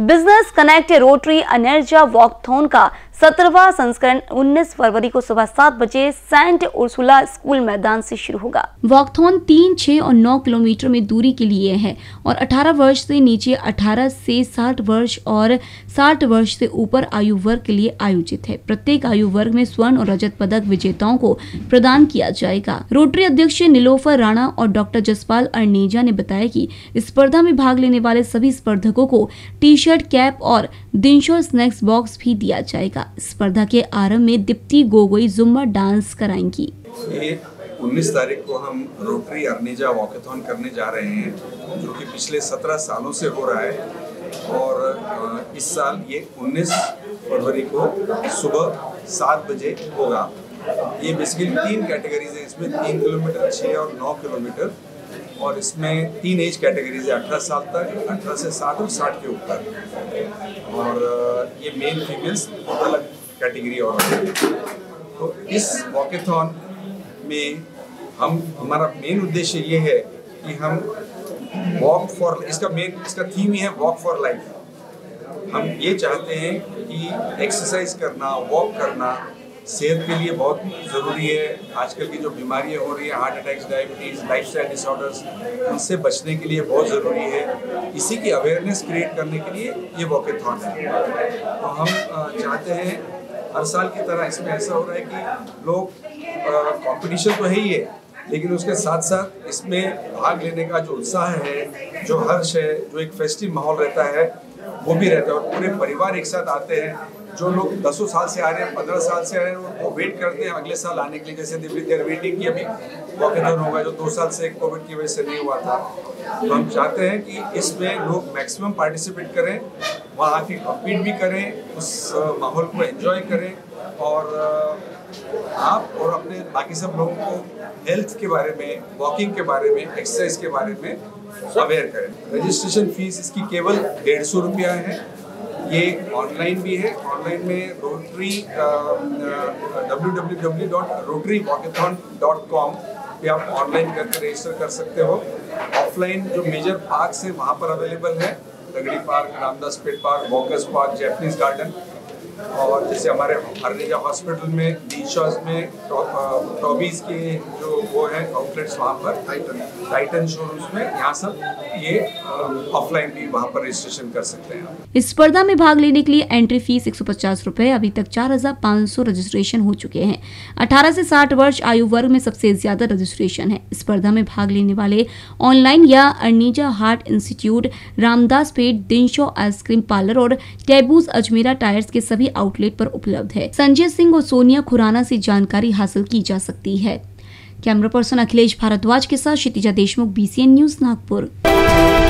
Business connect Rotary अनेर्जा walkathon का 17वां संस्करण 19 फरवरी को सुबह 7 बजे सेंट उर्सुला स्कूल मैदान से शुरू होगा। वॉकथॉन 3, 6 और 9 किलोमीटर में दूरी के लिए है और 18 वर्ष से नीचे, 18 से 60 वर्ष और 60 वर्ष से ऊपर आयु वर्ग के लिए आयोजित है। प्रत्येक आयु वर्ग में स्वर्ण और रजत पदक विजेताओं को प्रदान किया जाएगा। रोटरी अध्यक्ष नीलोफर राणा और डॉक्टर जसपाल अर्नेजा ने बताया कि इस स्पर्धा में भाग लेने वाले सभी स्पर्धकों को टी शर्ट, कैप और दिनशो स्नैक्स बॉक्स भी दिया जाएगा। स्पर्धा के आरंभ में दीप्ति गोगोई जुम्बा डांस कराएंगी। ये 19 तारीख को हम रोटरी अर्नेजा वॉकेथॉन करने जा रहे हैं, जो कि पिछले 17 सालों से हो रहा है और इस साल ये 19 फरवरी को सुबह 7 बजे होगा। ये बेसिकली 3 कैटेगरीज है, इसमें 3 किलोमीटर, 6 और 9 किलोमीटर, और इसमें 3 एज कैटेगरीज है, 18 साल तक, 18 से 60 और 60 के ऊपर, और ये मेल फीमेल्स अलग कैटेगरी और तो इस वॉकेथॉन में हमारा मेन उद्देश्य ये है कि हम वॉक फॉर, इसका थीम ही है वॉक फॉर लाइफ। हम ये चाहते हैं कि एक्सरसाइज करना, वॉक करना सेहत के लिए बहुत ज़रूरी है। आजकल की जो बीमारियां हो रही है, heart attacks, diabetes, lifestyle disorders, उनसे बचने के लिए बहुत ज़रूरी है। इसी की अवेयरनेस क्रिएट करने के लिए ये वॉकेथॉन है। तो हम चाहते हैं हर साल की तरह इसमें ऐसा हो रहा है कि लोग, कंपटीशन तो है ही है, लेकिन उसके साथ साथ इसमें भाग लेने का जो उत्साह है, जो हर्ष है, जो एक फेस्टिव माहौल रहता है, वो भी रहता है और पूरे परिवार एक साथ आते हैं। जो लोग 10 साल से आ रहे हैं, 15 साल से आ रहे हैं, वो वेट करते हैं अगले साल आने के लिए। जैसे देर वेटिंग की अभी वॉकेथॉन होगा, जो 2 साल से कोविड की वजह से नहीं हुआ था। तो हम चाहते हैं कि इसमें लोग मैक्सिमम पार्टिसिपेट करें, वहाँ आके कम्पीट भी करें, उस माहौल को एंजॉय करें और आप और अपने बाकी सब लोगों को हेल्थ के बारे में, वॉकिंग के बारे में, एक्सरसाइज के बारे में अवेयर करें। रजिस्ट्रेशन फीस इसकी केवल 150 रुपया है। ये ऑनलाइन भी है। ऑनलाइन में रोटरी www.rotarywalkathon.com पे आप ऑनलाइन करके रजिस्टर कर सकते हो। ऑफलाइन जो मेजर पार्क्स हैं वहाँ पर अवेलेबल है, Tagdi park, Ramdas Peth park, walkers park, Japanese garden, और जैसे हमारे अर्नेजा हॉस्पिटल में, डीशॉज में, टॉबीज के जो वो है आउटलेट्स वहाँ पर, टाइटन शोरूम्स में, यहाँ सब ये ऑफलाइन भी वहाँ पर रजिस्ट्रेशन कर सकते हैं। इस स्पर्धा में भाग लेने के लिए एंट्री फीस 150 रुपए। अभी तक 4500 रजिस्ट्रेशन हो चुके हैं। 18 से 60 वर्ष आयु वर्ग में सबसे ज्यादा रजिस्ट्रेशन है। स्पर्धा में भाग लेने वाले ऑनलाइन या Arneja heart institute, Ramdas Peth, Dinshaw ice cream parlour और टैबूज अजमेरा टायर्स के सभी आउटलेट पर उपलब्ध है। संजय सिंह और सोनिया खुराना से जानकारी हासिल की जा सकती है। कैमरा पर्सन अखिलेश भारद्वाज के साथ क्षितिजा देशमुख, BCN न्यूज, नागपुर।